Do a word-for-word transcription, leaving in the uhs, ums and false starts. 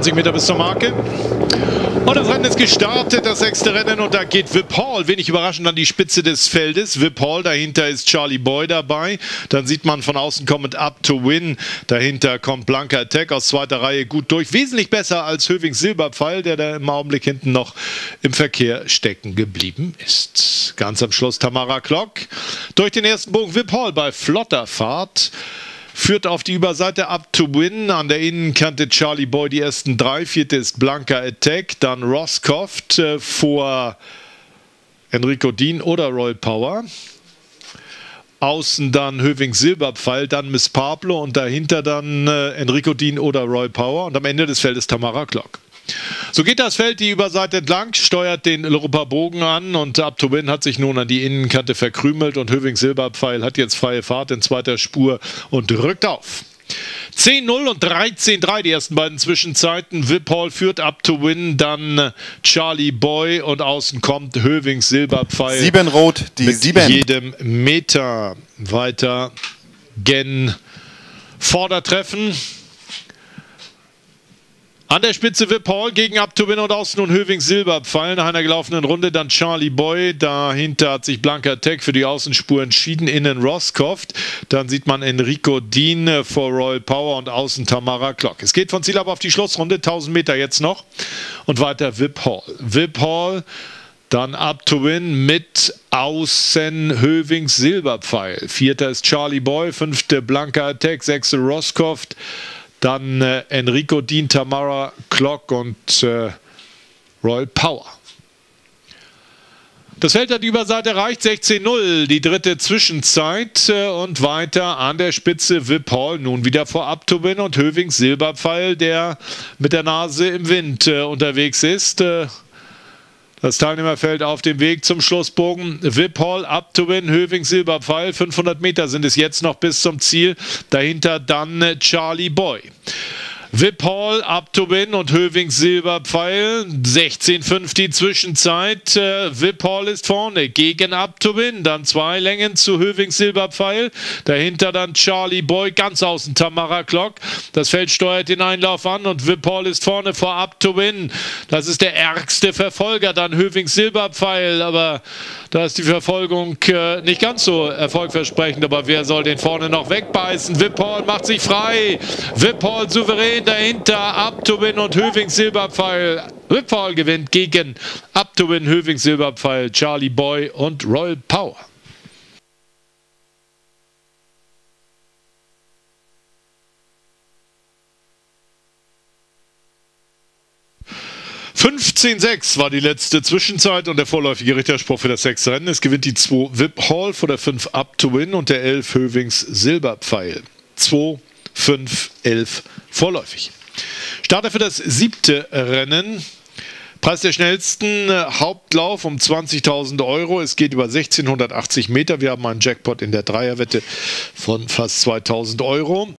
zwanzig Meter bis zur Marke. Und das Rennen ist gestartet, das sechste Rennen, und da geht Vip Hall, wenig überraschend, an die Spitze des Feldes. Vip Hall, dahinter ist Charlie Boy dabei. Dann sieht man von außen kommend Up to Win. Dahinter kommt Blanca Attack aus zweiter Reihe gut durch. Wesentlich besser als Hövings Silberpfeil, der da im Augenblick hinten noch im Verkehr stecken geblieben ist. Ganz am Schluss Tamara Clock. Durch den ersten Bogen Vip Hall bei flotter Fahrt. Führt auf die Überseite Up to Win. An der Innenkante Charlie Boy die ersten drei. Vierte ist Blanca Attack. Dann Roscoft äh, vor Enrico Dean oder Royal Power. Außen dann Hövings Silberpfeil, dann Miss Pablo und dahinter dann äh, Enrico Dean oder Royal Power. Und am Ende des Feldes Tamara Clock. So geht das Feld die Überseite entlang, steuert den Europa-Bogen an und Up to Win hat sich nun an die Innenkante verkrümelt und Hövings Silberpfeil hat jetzt freie Fahrt in zweiter Spur und rückt auf. zehn null und dreizehn drei die ersten beiden Zwischenzeiten. Vip Hall führt Up to Win, dann Charlie Boy und außen kommt Hövings Silberpfeil. Sieben rot, die mit sieben. jedem Meter weiter gen Vordertreffen. An der Spitze Vip Hall gegen Up to Win und außen nun Hövings Silberpfeil. Nach einer gelaufenen Runde dann Charlie Boy. Dahinter hat sich Blanca Attack für die Außenspur entschieden. Innen Roscoft. Dann sieht man Enrico Dean vor Royal Power und außen Tamara Clock. Es geht von Ziel ab auf die Schlussrunde. tausend Meter jetzt noch. Und weiter Vip Hall. Vip Hall. Dann Up to Win mit außen Hövings Silberpfeil. Vierter ist Charlie Boy. Fünfte Blanca Attack. Sechste Roscoft. Dann äh, Enrico Dean, Tamara Clock und äh, Royal Power. Das Feld hat die Überseite erreicht, sechzehn null, die dritte Zwischenzeit äh, und weiter an der Spitze Vip Hall, nun wieder vor Up to Win und Hövings Silberpfeil, der mit der Nase im Wind äh, unterwegs ist. Äh, Das Teilnehmerfeld auf dem Weg zum Schlussbogen. Vip Hall, Up to Win, Hövings Silberpfeil. fünfhundert Meter sind es jetzt noch bis zum Ziel. Dahinter dann Charlie Boy. Vip Hall, Up to Win und Hövings Silberpfeil. sechzehn fünf die Zwischenzeit. Äh, Vip Hall ist vorne gegen Up to Win. Dann zwei Längen zu Hövings Silberpfeil. Dahinter dann Charlie Boy, ganz außen Tamara Clock. Das Feld steuert den Einlauf an und Vip Hall ist vorne vor Up to Win. Das ist der ärgste Verfolger. Dann Hövings Silberpfeil. Aber da ist die Verfolgung äh, nicht ganz so erfolgversprechend. Aber wer soll den vorne noch wegbeißen? Vip Hall macht sich frei. Vip Hall souverän. Dahinter Up to Win und Hövings Silberpfeil. Vip Hall gewinnt gegen Up to Win, Hövings Silberpfeil, Charlie Boy und Royal Power. fünfzehn sechs war die letzte Zwischenzeit und der vorläufige Richterspruch für das sechste Rennen. Es gewinnt die zwei Vip Hall vor der fünf Up to Win und der elf Hövings Silberpfeil. zwei fünf elf vorläufig. Starter für das siebte Rennen. Preis der schnellsten Hauptlauf um zwanzigtausend Euro. Es geht über sechzehnhundertachtzig Meter. Wir haben einen Jackpot in der Dreierwette von fast zweitausend Euro.